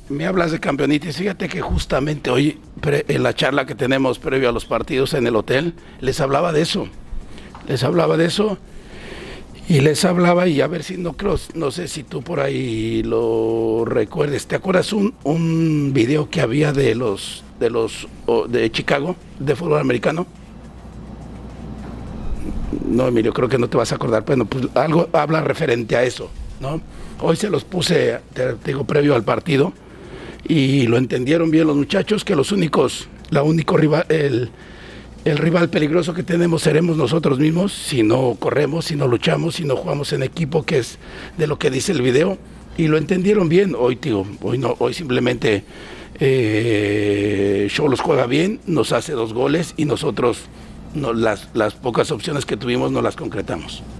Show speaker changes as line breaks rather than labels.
Me hablas de campeonitis. Fíjate que justamente hoy, en la charla que tenemos previo a los partidos en el hotel, les hablaba de eso. Les hablaba de eso y les hablaba, y a ver si no creo, no sé si tú por ahí lo recuerdes. ¿Te acuerdas un video que había de Chicago, de fútbol americano? No, Emilio, creo que no te vas a acordar. Bueno, pues algo habla referente a eso, ¿no? Hoy se los puse, te digo, previo al partido, y lo entendieron bien los muchachos, que el rival peligroso que tenemos seremos nosotros mismos si no corremos, si no luchamos, si no jugamos en equipo, que es de lo que dice el video, y lo entendieron bien. Hoy, tío, hoy simplemente Xolos juega bien, nos hace 2 goles y nosotros las pocas opciones que tuvimos no las concretamos.